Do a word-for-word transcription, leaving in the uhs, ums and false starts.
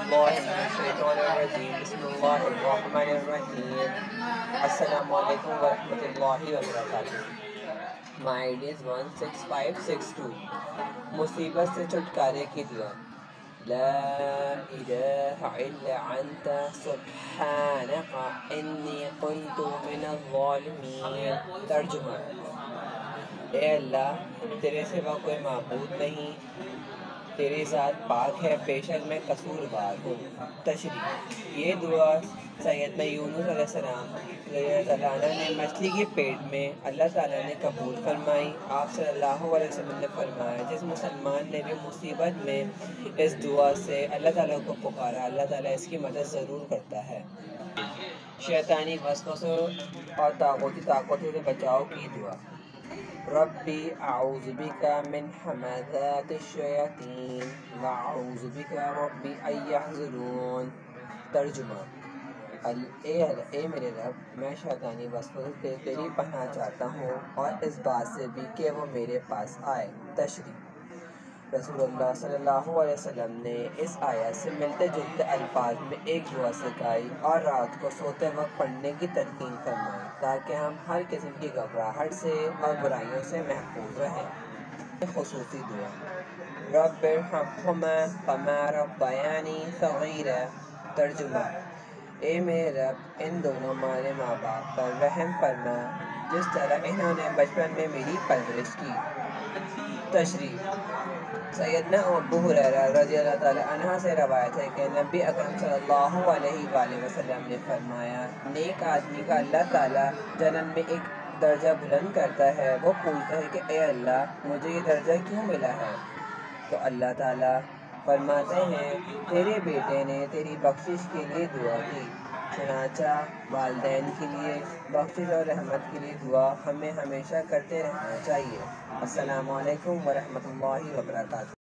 بالله من الشيطان الرجيم بسم الله الرحمن الرحیم السلام علیکم ورحمۃ اللہ وبرکاتہ. My I D is one six five six two. مصیبت سے چھٹکارے کی دعا. لا الہ الا انت سبحانک انی کنت من الظالمین. ترجمہ: اے اللہ، تیرے سوا کوئی معبود نہیں، تیری ذات پاک ہے، بے شک میں قصوروار ہوں. تشریح: یہ دعا سیدنا یونس علیہ السلام اللہ تعالیٰ نے مچھلی کے پیٹ میں اللہ تعالیٰ نے قبول فرمائی. آپ صلی اللہ علیہ وسلم نے فرمایا، جس مسلمان نے بھی مصیبت میں اس دعا سے اللہ تعالیٰ کو پکارا، اللہ تعالیٰ اس کی مدد ضرور کرتا ہے. شیطانی وسوسوں اور طاغوتی طاقتوں سے بچاؤ کی دعا. ربی اعوذ بک من حمزات الشیاطین واعوذ بک ربی ان یحضرون. ترجمہ: اے اے میرے رب، میں شیطانی وسوسوں سے تیری پناہ چاہتا ہوں اور اس بات سے بھی کہ وہ میرے پاس آئے. تشریح: رسول اللہ صلی اللہ علیہ وسلم نے اس آیت سے ملتے جلتے الفاظ میں ایک دعا سکھائی اور رات کو سوتے وقت پڑھنے کی تلقین فرمائی تاکہ ہم ہر قسم کی گھبراہٹ سے اور برائیوں سے محفوظ رہیں. خصوصی دعا. رب ارحمہما کما ربیانی صغیرا. ترجمہ: اے میرے رب، ان دونوں ہمارے ماں باپ پر رحم فرما جس طرح انہوں نے بچپن میں میری پرورش کی. تشریح: سیدنا ابو ہریرہ رضی اللہ تعالیٰ عنہ سے روایت ہے کہ نبی اکرم صلی اللہ علیہ وآلہ وسلم نے فرمایا، نیک آدمی کا اللہ تعالیٰ جنت میں ایک درجہ بلند کرتا ہے. وہ پوچھتا ہے کہ اے اللہ، مجھے یہ درجہ کیوں ملا ہے؟ تو اللہ تعالیٰ فرماتے ہیں، تیرے بیٹے نے تیری بخشش کے لیے دعا کی. چنانچہ والدین کے لیے بخشش اور رحمت کے لیے دعا ہمیں ہمیشہ کرتے رہنا چاہیے. السلام علیکم ورحمۃ اللہ وبرکاتہ.